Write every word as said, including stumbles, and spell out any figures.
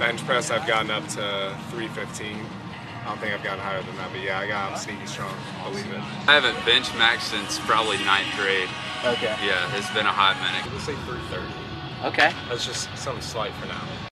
bench press, I've gotten up to three fifteen. I don't think I've gotten higher than that, but yeah, I got I'm sneaky strong. Believe it. I haven't bench maxed since probably ninth grade. Okay. Yeah, it's been a hot minute. Let's say three thirty. Okay. That's just something slight for now.